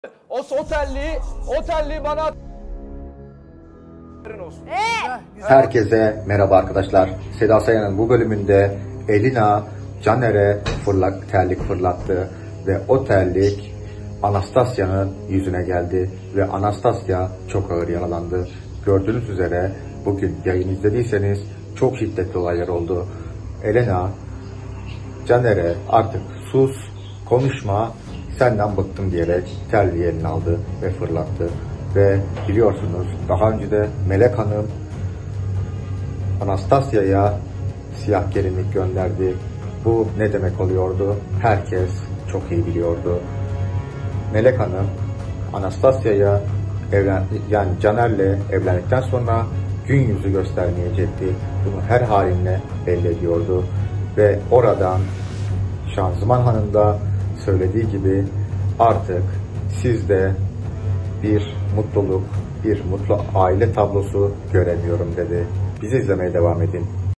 O telliği bana olsun. Herkese merhaba arkadaşlar. Seda Sayan'ın bu bölümünde Elina Caner'e terlik fırlattı ve o terlik Anastasya'nın yüzüne geldi ve Anastasya çok ağır yaralandı. Gördüğünüz üzere bugün yayın izlediyseniz çok şiddetli olaylar oldu. Elina Caner'e artık sus, konuşma, senden bıktım diyerek terliği eline aldı ve fırlattı. Ve biliyorsunuz daha önce de Melek Hanım Anastasya'ya siyah gelinlik gönderdi. Bu ne demek oluyordu? Herkes çok iyi biliyordu. Melek Hanım Anastasya'ya yani Caner'le evlendikten sonra gün yüzü göstermeyecekti. Bunu her haline belli ediyordu. Ve oradan Şanzıman Hanım da söylediği gibi artık sizde bir mutluluk, bir mutlu aile tablosu göremiyorum dedi. Bizi izlemeye devam edin.